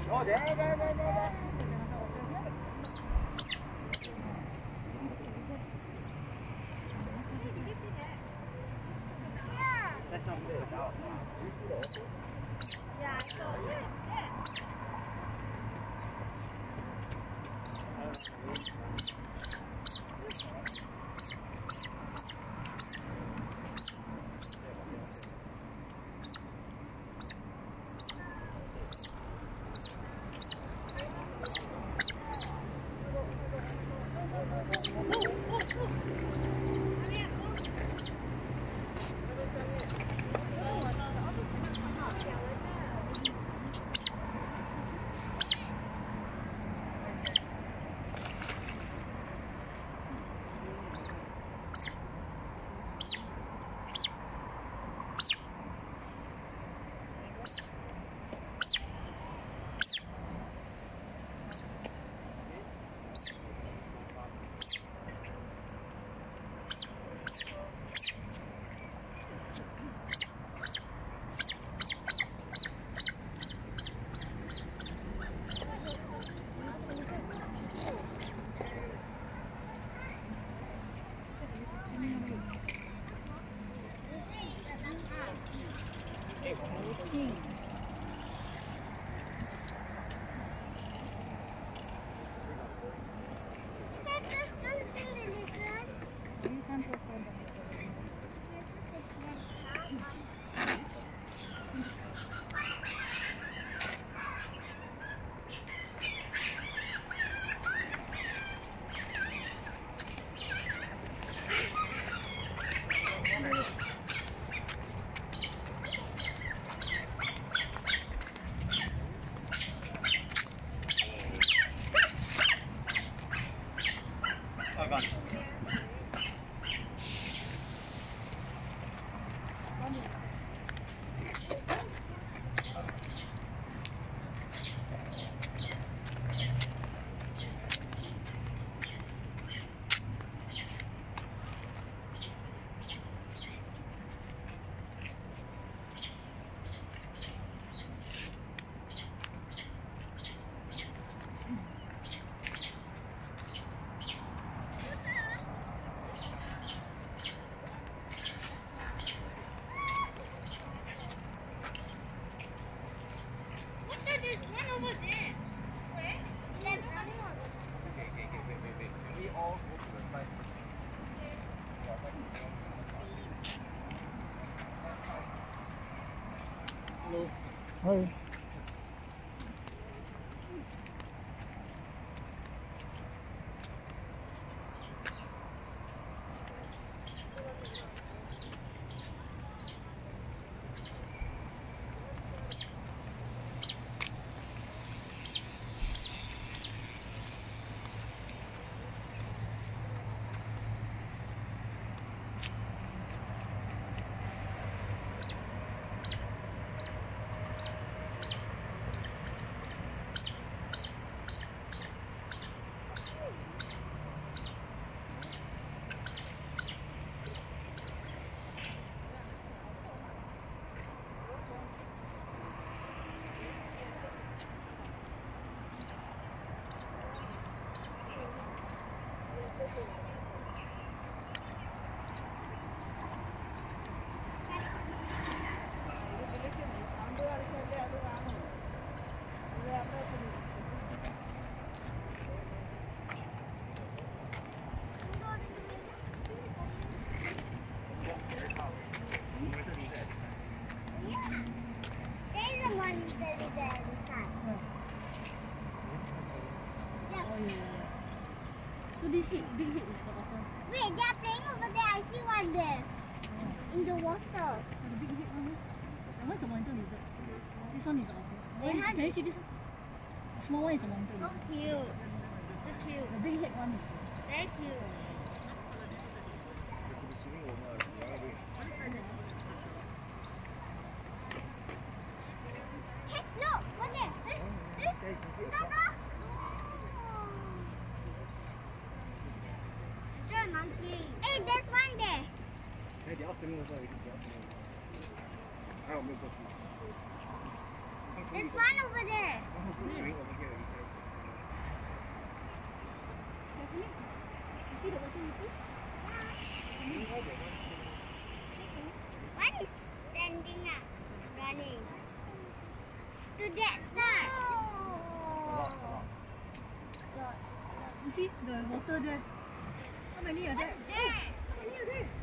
哦，对。 Hi. So this big head is the otter. Wait, they are playing over there. I see one there. In the water. The big head one. That one's a monitor lizard. This one is the otter. Can you see this? The small one is a monitor lizard. So cute. So cute. The big head one is very cute. Hey, look! What's there? Hey, there's one there. Hey, 你要生的时候，一定不要生。还有没有过去？看 There's one over there. You see the water moving? One is standing up, running to that side. You see the water there? How many are there? There. How many are there?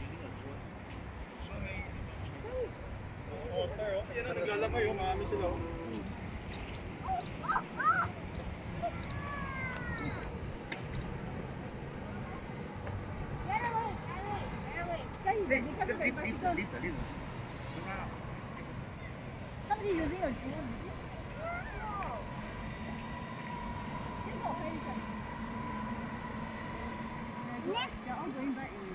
Yan ang naglalakay, marami sila. Because of the bicycle. Somebody using a drone. They're all going back already.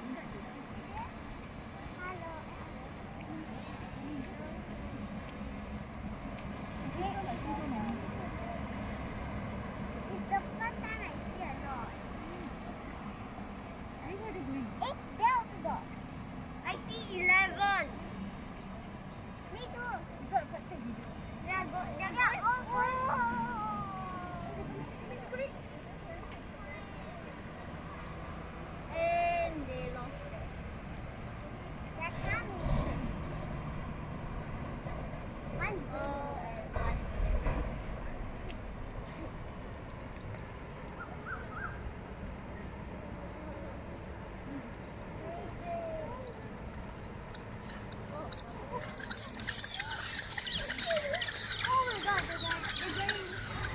It's the first time I see a dog. Where are they going? There also dog. I see 11. Me too. You got to take video. They are all going. And they lost it. They're coming. One go and one. Oh my God, they're getting.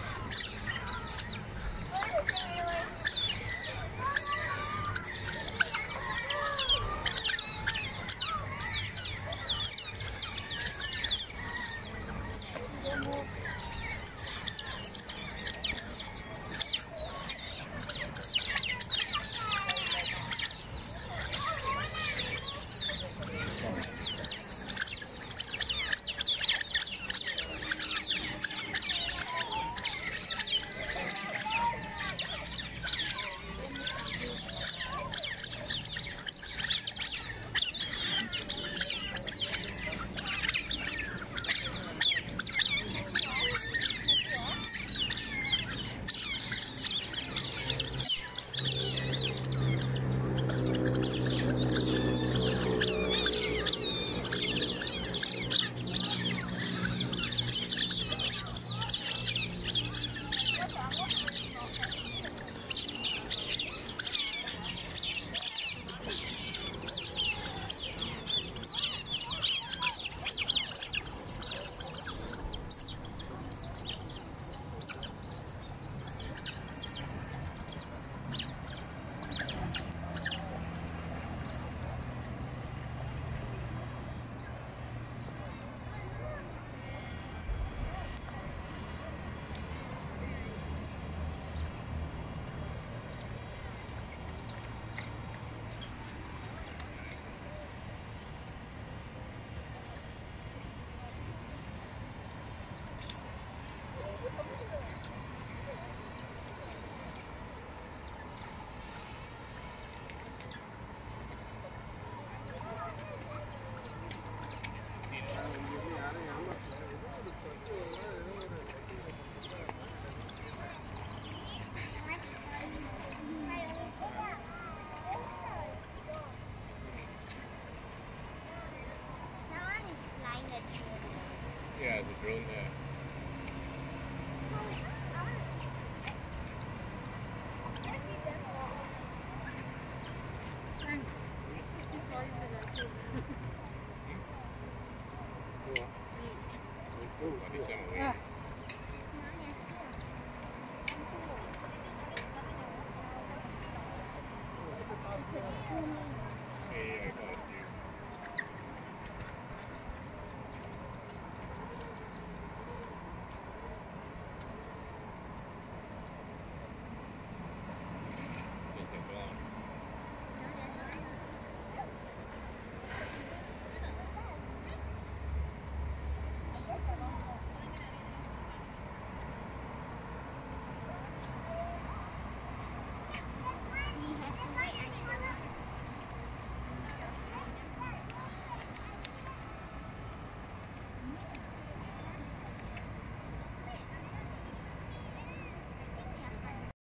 Yeah, the drone there. Thanks. Oh,